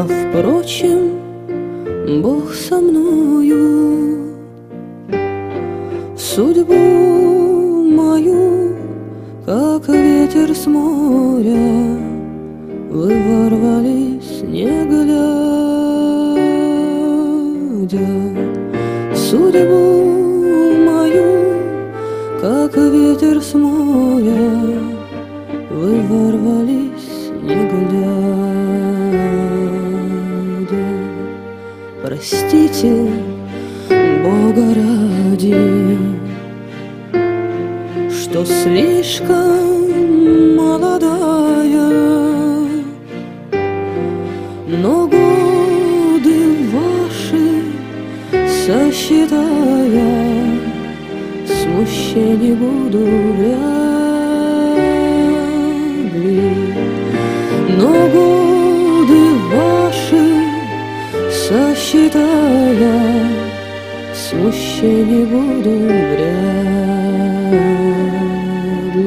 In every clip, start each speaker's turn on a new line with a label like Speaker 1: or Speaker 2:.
Speaker 1: А впрочем, Бог со мною. Судьбу мою, как ветер с моря, вы ворвались, не глядя. Судьбу мою, как ветер с моря, вы ворвались, не глядя. Простите, Бога ради, что слишком молодая, но годы ваши сосчитая, смущений буду вряд ли. Но годы ваши сосчитая, смущений буду вряд ли.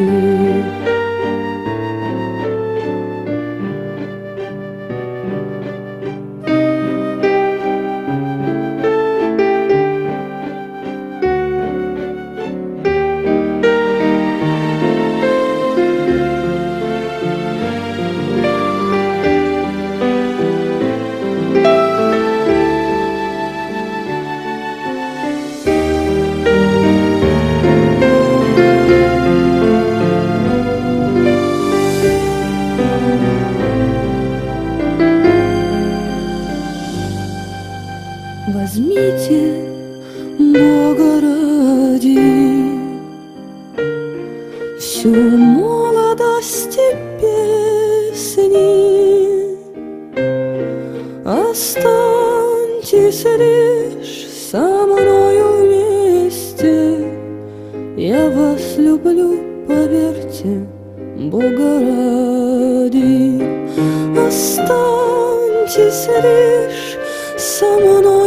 Speaker 1: Возьмите, Бога ради, всю молодость и песни, останьтесь лишь со мною вместе. Я вас люблю, поверьте, Бога ради. Останьтесь лишь со мной